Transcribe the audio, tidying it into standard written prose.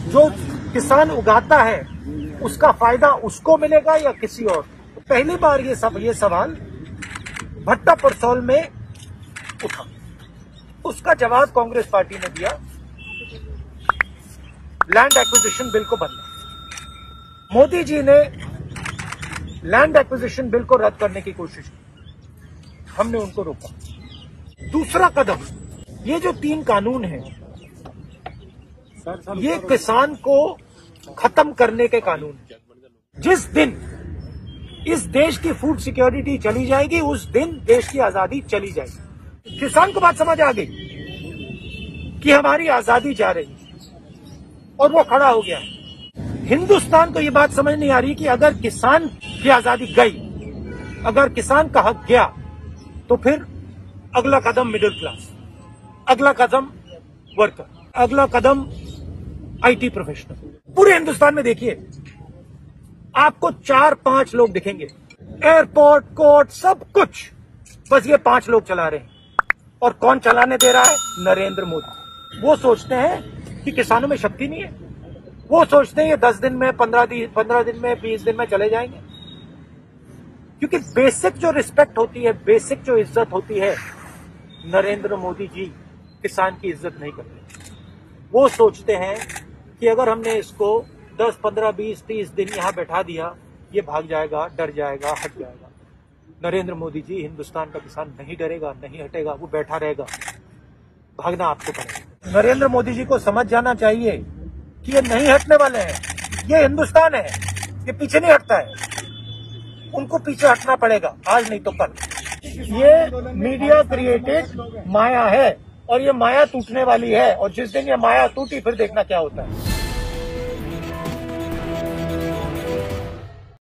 जो किसान उगाता है उसका फायदा उसको मिलेगा या किसी और। पहली बार ये सवाल भट्टा परसौल में उठा, उसका जवाब कांग्रेस पार्टी ने दिया, लैंड एक्विजिशन बिल को बदला। मोदी जी ने लैंड एक्विजिशन बिल को रद्द करने की कोशिश की, हमने उनको रोका। दूसरा कदम, ये जो 3 कानून हैं ये किसान को खत्म करने के कानून हैं। जिस दिन इस देश की फूड सिक्योरिटी चली जाएगी उस दिन देश की आजादी चली जाएगी। किसान को बात समझ आ गई कि हमारी आजादी जा रही और वो खड़ा हो गया। हिंदुस्तान को ये बात समझ नहीं आ रही कि अगर किसान की आजादी गई, अगर किसान का हक गया, तो फिर अगला कदम मिडिल क्लास, अगला कदम वर्कर, अगला कदम आईटी प्रोफेशनल। पूरे हिंदुस्तान में देखिए आपको 4-5 लोग दिखेंगे, एयरपोर्ट, कोर्ट, सब कुछ बस ये 5 लोग चला रहे हैं। और कौन चलाने दे रहा है? नरेंद्र मोदी। वो सोचते हैं कि किसानों में शक्ति नहीं है, वो सोचते हैं ये 10 दिन में, 15 दिन में, 20 दिन में चले जाएंगे। क्योंकि बेसिक जो रिस्पेक्ट होती है, बेसिक जो इज्जत होती है, नरेंद्र मोदी जी किसान की इज्जत नहीं करते। वो सोचते हैं कि अगर हमने इसको 10, 15, 20, 30 दिन यहां बैठा दिया, ये भाग जाएगा, डर जाएगा, हट जाएगा। नरेंद्र मोदी जी, हिंदुस्तान का किसान नहीं डरेगा, नहीं हटेगा, वो बैठा रहेगा। भागना आपको पड़ेगा। नरेंद्र मोदी जी को समझ जाना चाहिए कि ये नहीं हटने वाले हैं। ये हिंदुस्तान है, ये पीछे नहीं हटता है, उनको पीछे हटना पड़ेगा, आज नहीं तो कल। ये मीडिया क्रिएटेड माया है और ये माया टूटने वाली है, और जिस दिन ये माया टूटी फिर देखना क्या होता है।